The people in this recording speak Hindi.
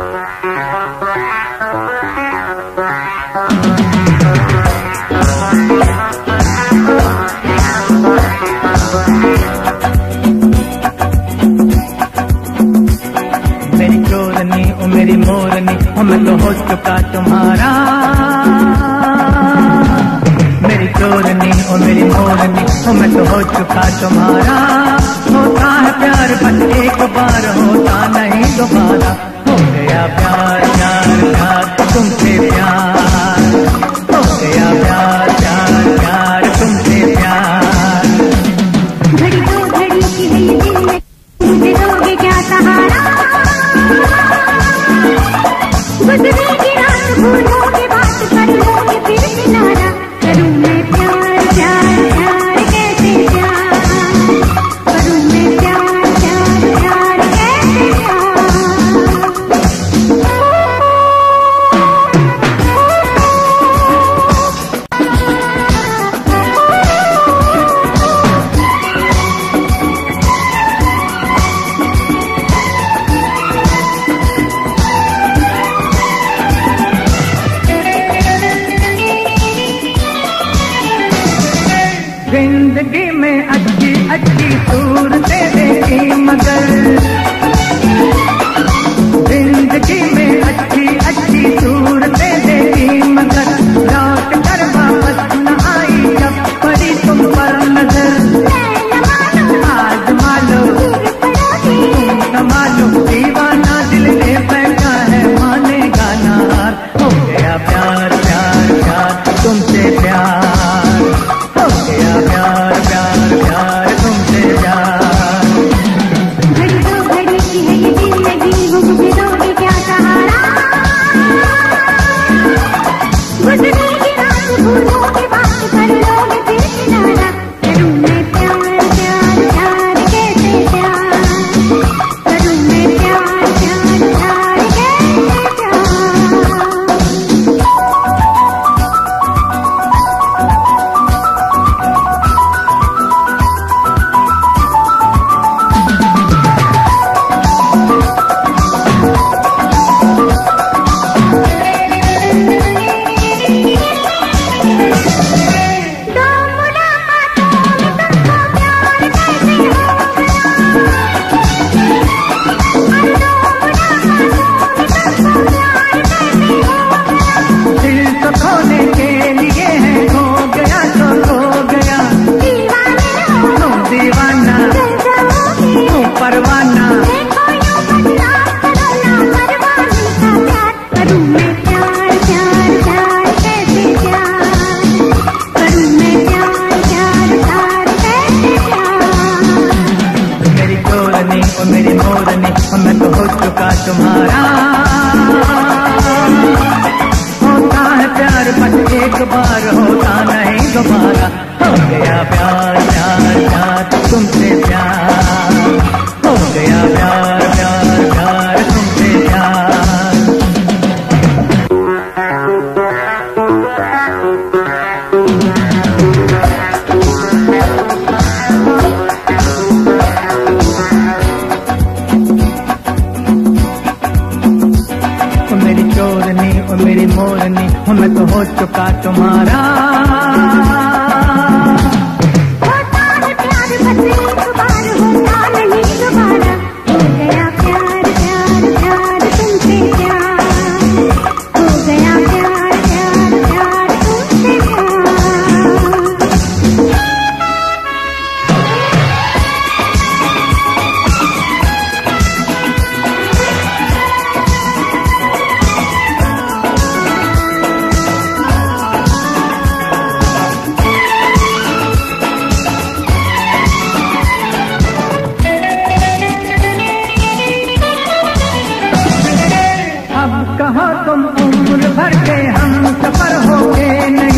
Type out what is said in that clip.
मेरी मोरनी मैं तो हो चुका तुम्हारा। मेरी चोरनी ओ मेरी मोरनी मैं तो हो चुका तुम्हारा। होता है प्यार बस एक बार, होता नहीं दोबारा। हो गया प्यार प्यार प्यार तुमसे प्यार, हो गया प्यार प्यार प्यार तुमसे प्यार। घड़ी दो घड़ी की है ये दिल में, मुझे दोगे क्या सहारा? गुजरेगी रात भूलोगे बात, कर लोगे फिर किनारा। करूँ मैं प्यार प्यार प्यार कैसे प्यार, करूँ मैं प्यार प्यार प्यार कैसे जिंदगी में अच्छी अच्छी सूरतें देखी मगर, जिंदगी में अच्छी अच्छी सूरतें देखी मगर, लौट कर वापस न आई जब पड़ी तुम पर नजर। आजमा लो संभालो, दीवाना दिल ने बैठा है मानेगा ना। हो गया प्यार प्यार प्यार तुमसे प्यार, हो गया प्यार प्यार प्यार तुमसे प्यार। घड़ी दो घड़ी की है ये जिंदगी, वो मुझे दोगे क्या सहारा? गुजरेगी रात भूलोगे बात, कर लोगे फिर किनारा। करूँ मैं प्यार प्यार प्यार कैसे प्यार, करूँ मैं प्यार प्यार प्यार कैसे प्यार। मेरी मोरनी मैं तो हो चुका तुम्हारा। होता है प्यार बस एक बार, होता नहीं दोबारा। हो गया प्यार प्यार प्यार तुमसे प्यार, हो गया प्यार प्यार प्यार तुमसे प्यार। मेरी चोरनी ओ मेरी मोरनी मैं तो हो चुका तुम्हारा। होता है प्यार बस एक बार, होता नहीं दोबारा। हो गया प्यार प्यार प्यार तुमसे प्यार, हो गया प्यार प्यार प्यार तुमसे प्यार। अब कहो तुम उम्र भर के हम सफर हो गए नहीं।